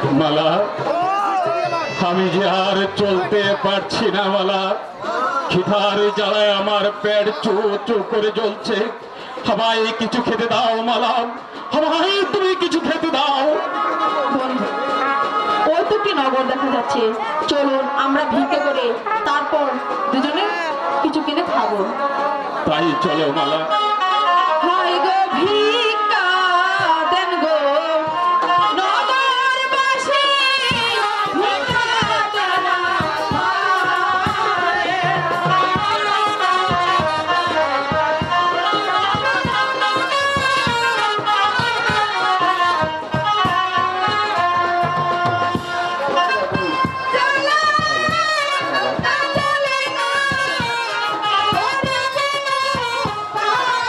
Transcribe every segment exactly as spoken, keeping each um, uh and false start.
মালা আমি যে আর চলতে পারছি না মালা, খিদার জ্বালায় আমার পেট চু চু করে জ্বলছে। আমায় কিছু খেতে দাও মালা, আমায় তুমি কিছু খেতে দাও। বন্ধু, ওই তো কি নগর দেখা যাচ্ছে, চলুন আমরা ভিক্ষে করে তারপর দুজনে কিছু কিনে খাবো। তাই চলো মালা। হাই গো ভিক্ষা দেন গো নগরবাসী, ভিক্ষা দেন আমায়। চলে না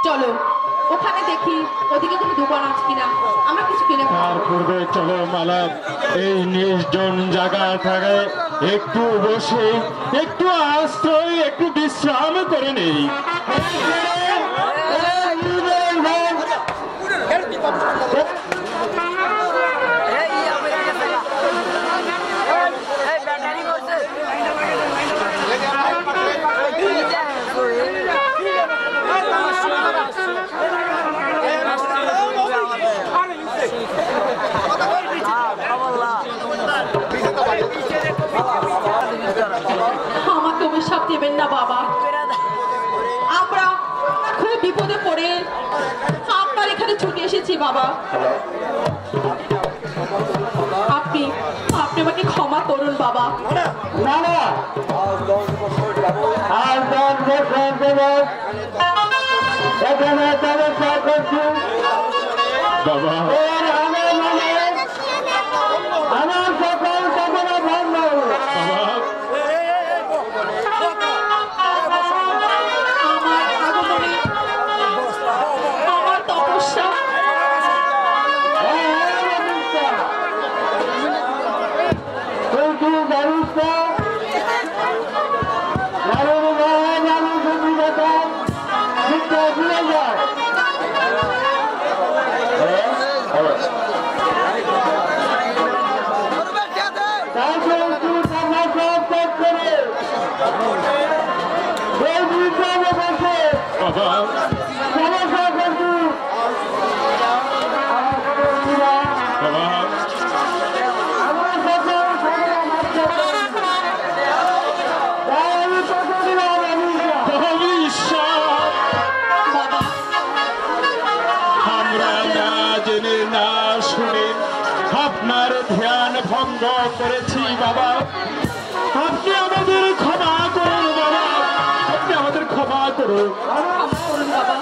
চলো ওখানে দেখি ওদিকে কোনো দোকান আছে কিনা, আমরা কিছু কিনে খাবো। তার পূর্বে চলো মালা, এই নির্জন জায়গা থাকে একটু বসে একটু আশ্রয় একটু বিশ্রাম করে নেই। আমাকে অভিশাপ দেবেন না বাবা, আমরা খুব বিপদে পড়ে আপনার এখানে ছুটে এসেছি বাবা। আপনি আপনি আমাকে ক্ষমা করুন বাবা। না না আর দশ বছর দেব এখানে তবে করছি বাবা আমার মনে আমার সকল সকলে বন্ধ। বাবা আমার আগমনে আমার তপস্যা তুই কি জানিস না নারীর গায়ে জানি তুমি দেখা শিক্ষা দিয়ে যায় তারপরে তুই সমস্যা ত্যাগ করে এই বিদ্যালয়ে বসে বাবা সমস্যা করছি আমার সদস্যরা বাবা আমার সকল সকলে মাত্র তাই আমি কথা দিলাম আমি ঈশ্বর, বাবা। আমরা না জেনে না শুনে আপনার ধ্যান ভঙ্গ করেছি বাবা, আপনি আমাদের ক্ষমা করুন বাবা, আপনি আমাদের ক্ষমা করুন। ক্ষমা করুন বাবা।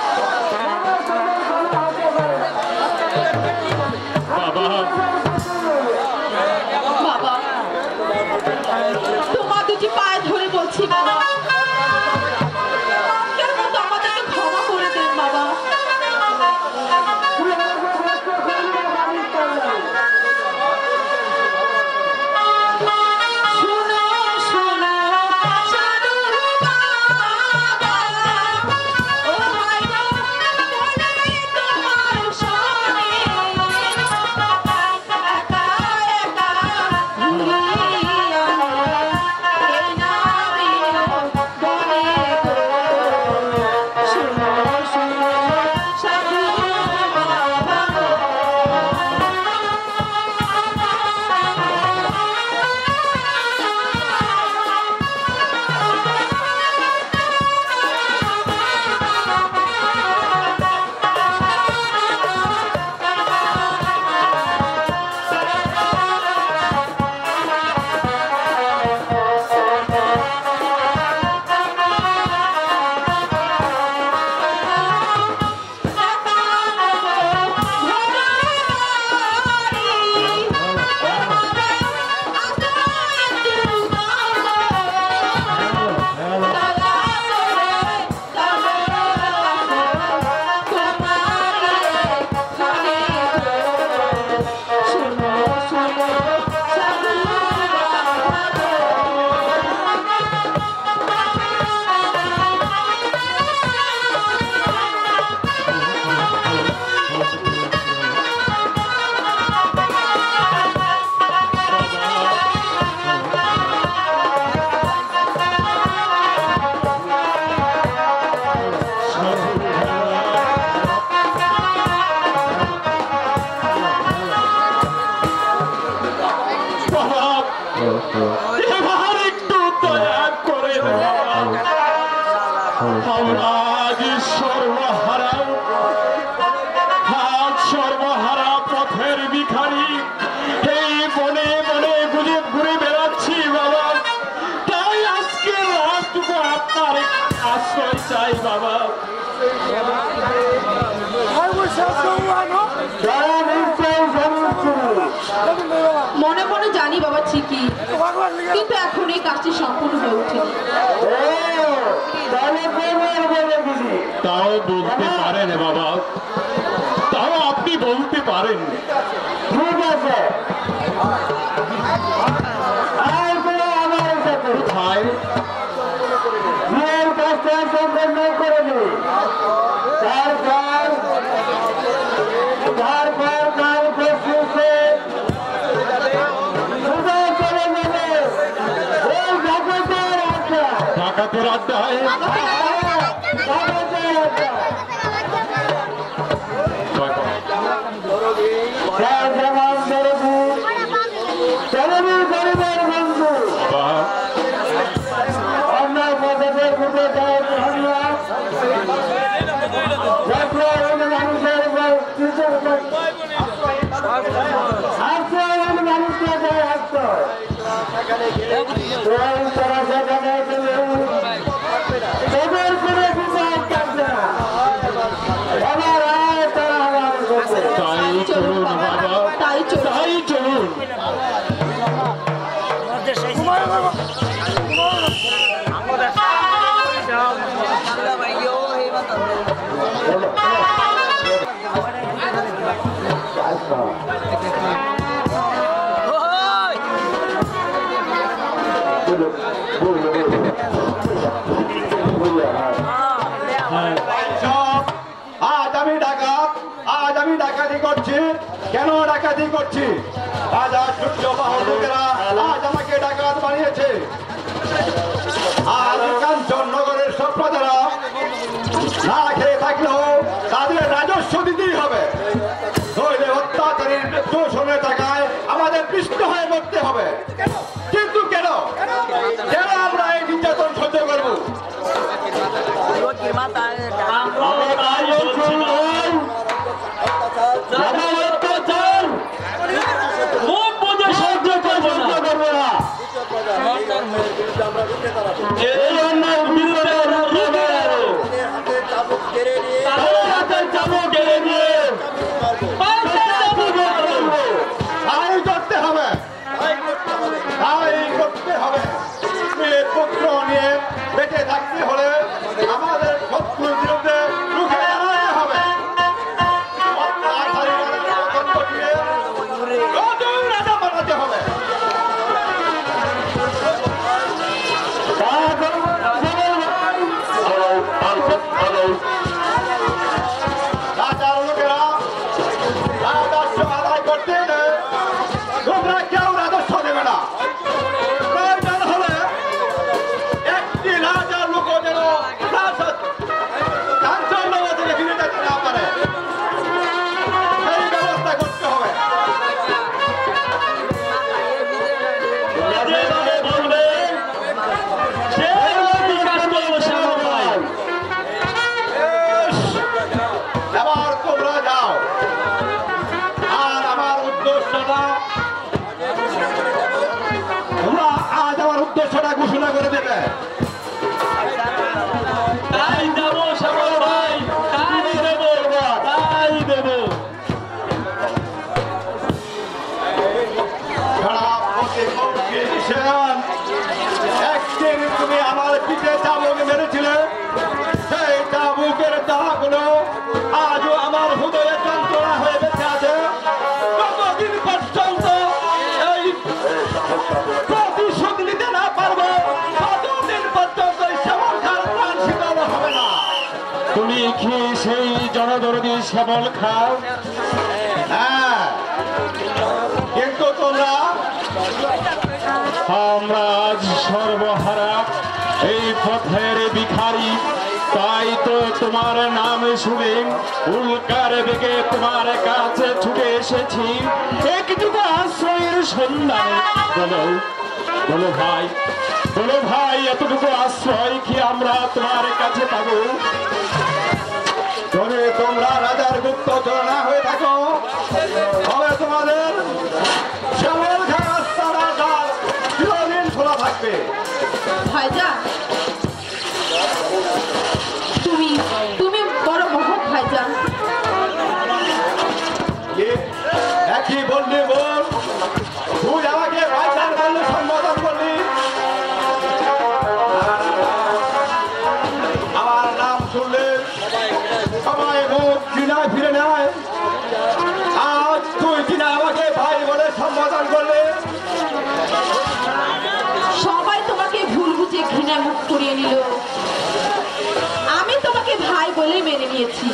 বাবা বাবা তোমার দুটি পায়ে ধরে বলছি বাবা, আজকের মতো আমাদেরকে ক্ষমা করে দেন বাবা। শোনো শোনো সাধু বাবা, ও ভাই গো, মনে তোমার সনে একা একা ঘুরিয়া এই নারীর বনে গো। শোনো শোনো সাধু বাবা গো। এবার একটু দয়া করে আমরা আজ সর্বহারা আজ সর্বহারা পথের ভিখারি এই বনে বনে গুজে ঘুরে বেড়াচ্ছি বাবা, তাই আজকে রাতটুকু আপনার আশ্রয় চাই বাবা। তারা নিশ্চয়ই জানিস মনে মনে জানি জানি বাবা ঠিকই, কিন্তু এখন এই কাজটি সম্পূর্ণ হয়ে ওঠেনি। তাও বলতে পারেন বাবা, তাও আপনি বলতে পারেন। ঠিক আছে, কোথায় বিয়ের কাজটা সম্পন্ন করে দিই, তারপর তারপর কাল পরশুতে চলে যাবে ওই ডাকাতের আড্ডা, ডাকাতের আড্ডায়। ডাকাতের আড্ডা যেমন দরবি দরবি গরিবের বন্ধু বাবা, অন্য পদের বুঝে দেয় ধন্যবাদ। মানুষের আসছে মানুষকে দেয় আসত তারা সেখানে তাদের করে বিচার কাটবে না, আমার রায় তারা আমার করছে। তাই চলুন বাবা, তাই চলুন। তাই চলুন। আজ আমি ডাকাত, আজ আমি ডাকাতি করছি। কেন ডাকাতি করছি? আজ আর সূর্য বাহন লোকেরা আজ আমাকে ডাকাত বানিয়েছে। আজ কাঞ্চননগরের সব প্রজারা না খেয়ে থাকলেও তাদের রাজস্ব দিতেই হবে, নইলে অত্যাচারীর শোষণের টাকায় আমাদের পৃষ্ঠ হয়ে মরতে হবে। কিন্তু কেন কেন আমরা এই নির্যাতন সহ্য করবো? তাই করতে হবে, তাই করতে হবে। পুত্র নিয়ে বেঁচে থাকতে হলে আমাদের শত্রুর বিরুদ্ধে রুখে দাঁড়াতে হবে। রাজা বানাতে হবে। রাজার লোকেরা রাজস্ব আদায় করতে এলে তোমরা কেউ রাজস্ব দেবে না। প্রয়োজন হলে একটি রাজার লোক যেন কাঞ্চননগর থেকে ফিরে যেতে না পারে, সেই ব্যবস্থা করতে হবে। এবার তোমরা যাও, আর আমার উদ্দেশ্যটা তোমরা আজ আমার উদ্দেশ্যটা ঘোষণা করে দেবে। তাই দেবো শ্যামল ভাই, তাই দেবো, তাই দেবো। একদিন তুমি আমার পিঠে চাবুক মেরেছিলে, সেই চাবুকের দাগগুলো আজও আমার হৃদয়ে যন্ত্রণা হয়ে বেঁচে আছে। কতদিন পর্যন্ত এই প্রতিশোধ নিতে না পারবো, ততদিন পর্যন্ত এই শ্যামল খার প্রাণ শীতল হবে না। তুমি কি সেই জনদরদি শ্যামল খাও? হ্যাঁ, কিন্তু তোমরা আমরা আজ সর্বহারা এই পথের ভিখারি, তাই তো তোমার নাম শুনে উল্কার বেগে তোমার কাছে ছুটে এসেছি একটুকু আশ্রয়ের সন্ধানে। বলো বলো ভাই, বলো ভাই, এতটুকু আশ্রয় কি আমরা তোমার কাছে পাবো? যদি তোমরা রাজার গুপ্তচর না হয়ে থাকো, তবে তোমাদের শ্যামল খার রাস্তা রাজা চিরদিন খোলা থাকবে। ভাইজান, তুমি তুমি বড় মহৎ ভাইজান। কি একই বললি বল, তুই আমাকে নিয়েছি।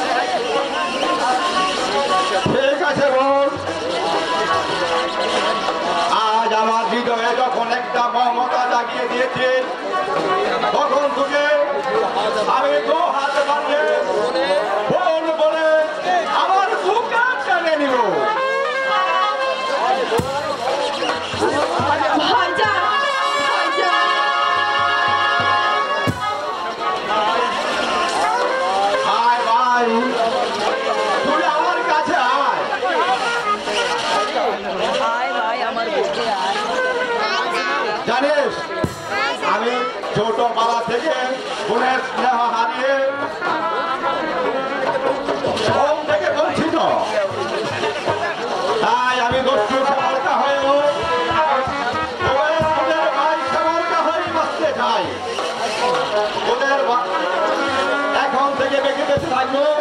ঠিক আছে বোন, আজ আমার হৃদয়ে যখন একটা মমতা জাগিয়ে দিয়েছে, তখন তোকে আমি দু হাত বানিয়ে বোন বলে আমার বুকে টেনে নিব। ভাইজান, ভাইজান। আয় ভাই, তুই আমার কাছে আয়। জানিস, আমি ছোটবেলা থেকে বোনের স্নেহ হারিয়ে ঘুম থেকে বঞ্চিত, তাই আমি দস্যু খামারকা হয়েও ওদের ওদের ভাই খামারকা হয়ে বাঁচতে চাই। ওদের ভা- এখন থেকে বেঁচে বেঁচে থাকবো